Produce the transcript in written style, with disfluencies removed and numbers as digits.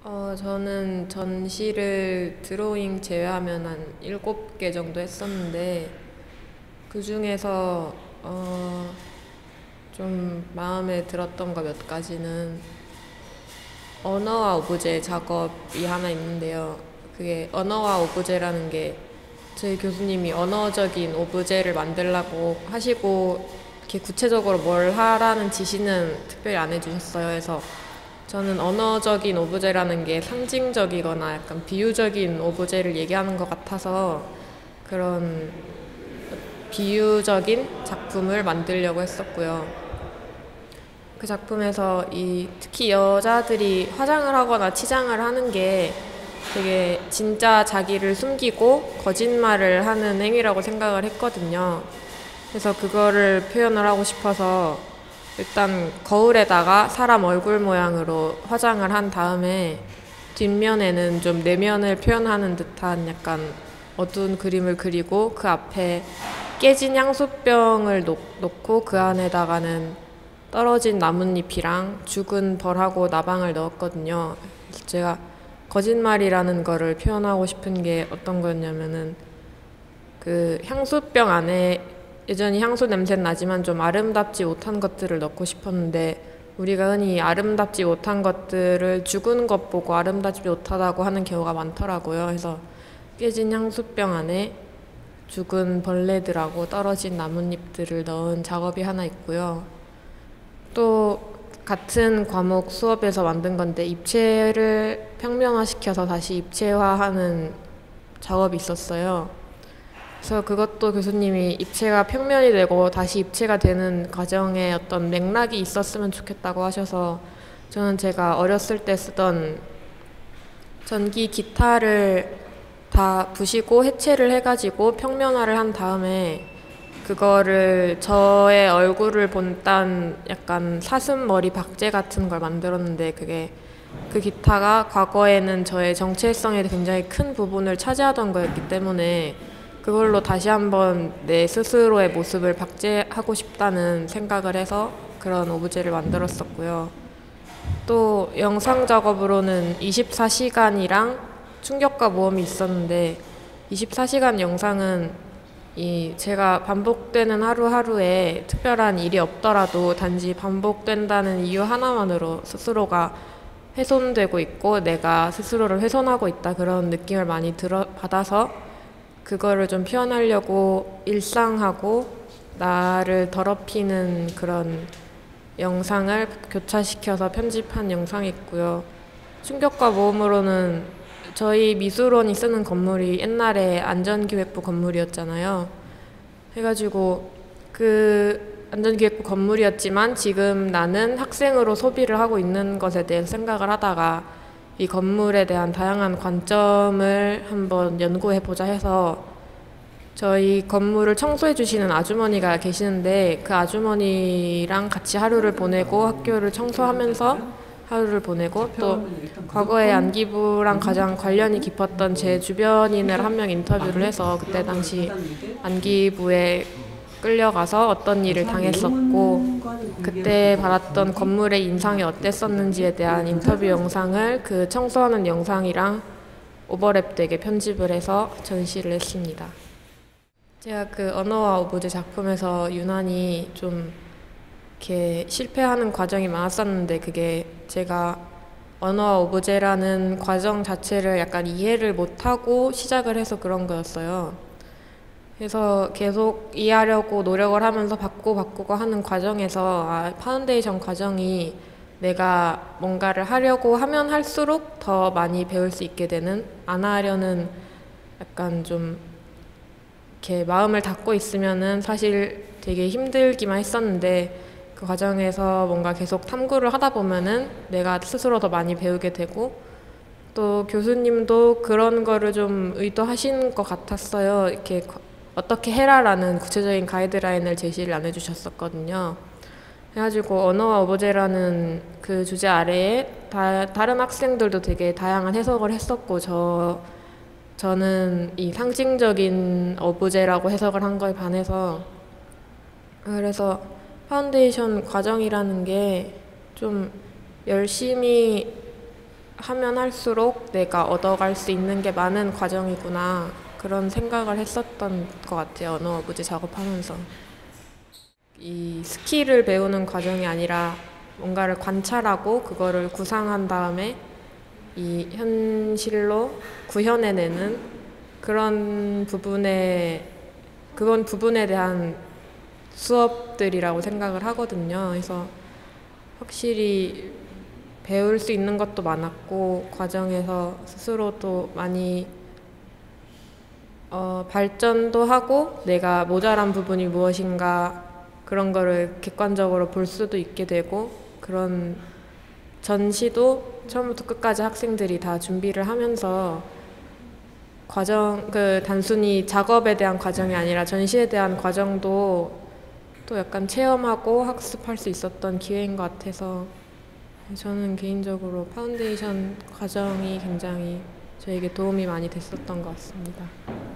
저는 전시를 드로잉 제외하면 한 7개 정도 했었는데, 그 중에서, 좀 마음에 들었던 거 몇 가지는 언어와 오브제 작업이 하나 있는데요. 그게 언어와 오브제라는 게 저희 교수님이 언어적인 오브제를 만들라고 하시고, 이렇게 구체적으로 뭘 하라는 지시는 특별히 안 해주셨어요. 그래서 저는 언어적인 오브제라는 게 상징적이거나 약간 비유적인 오브제를 얘기하는 것 같아서 그런 비유적인 작품을 만들려고 했었고요. 그 작품에서 특히 여자들이 화장을 하거나 치장을 하는 게 되게 진짜 자기를 숨기고 거짓말을 하는 행위라고 생각을 했거든요. 그래서 그거를 표현을 하고 싶어서 일단 거울에다가 사람 얼굴 모양으로 화장을 한 다음에 뒷면에는 좀 내면을 표현하는 듯한 약간 어두운 그림을 그리고 그 앞에 깨진 향수병을 놓고 그 안에다가는 떨어진 나뭇잎이랑 죽은 벌하고 나방을 넣었거든요. 그래서 제가 거짓말이라는 거를 표현하고 싶은 게 어떤 거였냐면은 그 향수병 안에 여전히 향수 냄새는 나지만 좀 아름답지 못한 것들을 넣고 싶었는데, 우리가 흔히 아름답지 못한 것들을 죽은 것 보고 아름답지 못하다고 하는 경우가 많더라고요. 그래서 깨진 향수병 안에 죽은 벌레들하고 떨어진 나뭇잎들을 넣은 작업이 하나 있고요. 또 같은 과목 수업에서 만든 건데 입체를 평면화시켜서 다시 입체화하는 작업이 있었어요. 그래서 그것도 교수님이 입체가 평면이 되고 다시 입체가 되는 과정에 어떤 맥락이 있었으면 좋겠다고 하셔서, 저는 제가 어렸을 때 쓰던 전기 기타를 다 부시고 해체를 해가지고 평면화를 한 다음에 그거를 저의 얼굴을 본딴 약간 사슴머리 박제 같은 걸 만들었는데, 그게 그 기타가 과거에는 저의 정체성에 굉장히 큰 부분을 차지하던 거였기 때문에 그걸로 다시 한번 내 스스로의 모습을 박제하고 싶다는 생각을 해서 그런 오브제를 만들었었고요. 또 영상 작업으로는 24시간이랑 충격과 모험이 있었는데, 24시간 영상은 제가 반복되는 하루하루에 특별한 일이 없더라도 단지 반복된다는 이유 하나만으로 스스로가 훼손되고 있고 내가 스스로를 훼손하고 있다, 그런 느낌을 많이 받아서 그거를 좀 표현하려고 일상하고 나를 더럽히는 그런 영상을 교차시켜서 편집한 영상이 있고요. 충격과 모험으로는 저희 미술원이 쓰는 건물이 옛날에 안전기획부 건물이었잖아요. 해가지고 그 안전기획부 건물이었지만 지금 나는 학생으로 소비를 하고 있는 것에 대해서 생각을 하다가 이 건물에 대한 다양한 관점을 한번 연구해보자 해서 저희 건물을 청소해 주시는 아주머니가 계시는데, 그 아주머니랑 같이 하루를 보내고 학교를 청소하면서 하루를 보내고, 또 과거에 안기부랑 가장 관련이 깊었던 제 주변인을 한 명 인터뷰를 해서 그때 당시 안기부에 끌려가서 어떤 일을 당했었고 그때 받았던 건물의 인상이 어땠었는지에 대한 인터뷰 영상을 그 청소하는 영상이랑 오버랩되게 편집을 해서 전시를 했습니다. 제가 그 언어와 오브제 작품에서 유난히 좀 이렇게 실패하는 과정이 많았었는데, 그게 제가 언어와 오브제라는 과정 자체를 약간 이해를 못하고 시작을 해서 그런 거였어요. 그래서 계속 이해하려고 노력을 하면서 바꾸고 하는 과정에서 파운데이션 과정이 내가 뭔가를 하려고 하면 할수록 더 많이 배울 수 있게 되는, 안 하려는 약간 좀 이렇게 마음을 닫고 있으면은 사실 되게 힘들기만 했었는데, 그 과정에서 뭔가 계속 탐구를 하다 보면은 내가 스스로 더 많이 배우게 되고, 또 교수님도 그런 거를 좀 의도하신 것 같았어요. 이렇게 어떻게 해라라는 구체적인 가이드라인을 제시를 안 해주셨었거든요. 그래가지고 언어와 오브제라는 그 주제 아래에 다른 학생들도 되게 다양한 해석을 했었고, 저는 이 상징적인 오브제라고 해석을 한 거에 반해서, 그래서 파운데이션 과정이라는 게 좀 열심히 하면 할수록 내가 얻어갈 수 있는 게 많은 과정이구나. 그런 생각을 했었던 것 같아요. 언어 어부지 작업하면서. 이 스킬을 배우는 과정이 아니라 뭔가를 관찰하고 그거를 구상한 다음에 이 현실로 구현해내는 그런 그건 부분에 대한 수업들이라고 생각을 하거든요. 그래서 확실히 배울 수 있는 것도 많았고 과정에서 스스로도 많이 발전도 하고 내가 모자란 부분이 무엇인가 그런 거를 객관적으로 볼 수도 있게 되고 그런 전시도 처음부터 끝까지 학생들이 다 준비를 하면서 단순히 작업에 대한 과정이 아니라 전시에 대한 과정도 또 약간 체험하고 학습할 수 있었던 기회인 것 같아서 저는 개인적으로 파운데이션 과정이 굉장히 저에게 도움이 많이 됐었던 것 같습니다.